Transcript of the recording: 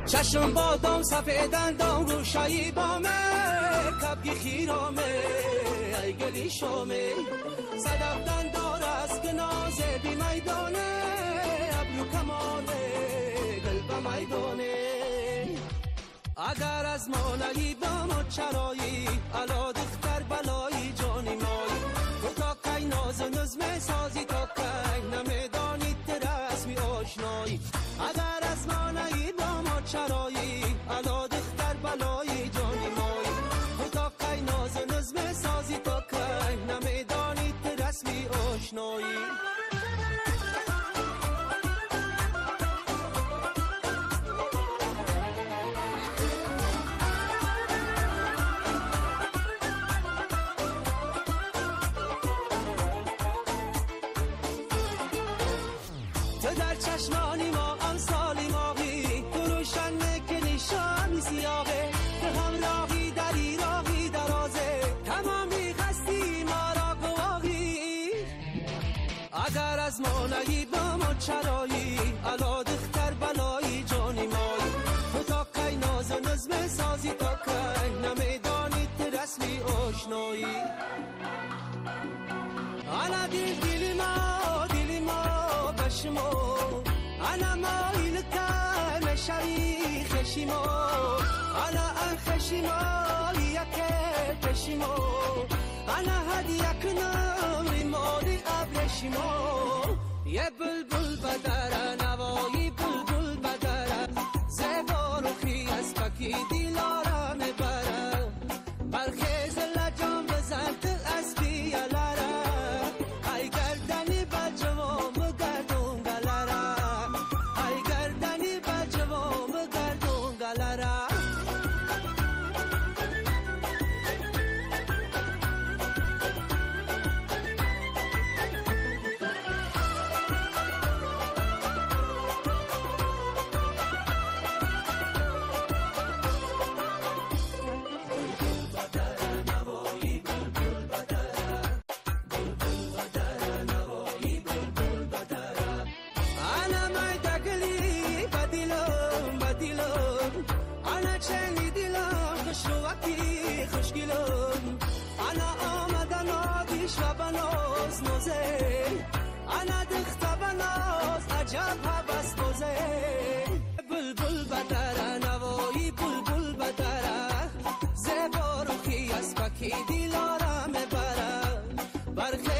چشم بادام سفیدندام روشایی بامه کبگی خیرامه ای گلی شامه صدف دندار از گنازه بی میدانه ابرو کمانه گل به میدانه اگر از ما نهی بام و چرایی علا دختر بلایی جانی مایی تو تا کی ناز و نظمه سازی تا کی نمیدانی رسمی آشنایی اگر از ما نهی بام و چرایی علا دختر بلایی جانی مایی تو تا کی ناز و نظمه سازی تا کی نمیدانی رسمی آشنایی چشمانی ما امثال ماهی تو روشن که نشانی سیاهه تو همراهی دری راهی درازه تمامی خستی ما را گواهی اگر از ما نهی با ما چرایی علا دختر بلایی جانی مایی تو تا کی ناز و نظمه سازی تا کی نمیدانی رسمی آشنایی انا دلی ما بشمو انا مایل کم شوی خشیمو انا ان خشیمو یک پشیمو انا هدی یک نوری مالی ابرشیمو یه بلبل بدره نوایی بلبل بدره زبا روخی از پکی دیلارا میبره برخیز لجام بزرد از بیالره ای گردنی بجوام گردون گلره ای گردنی بجوام گردون گلره انا دخت بناز عجب هوس بوزه بلبل بدره نوایی بلبل بدره زبا روخی از پکی دیلارم بره برخی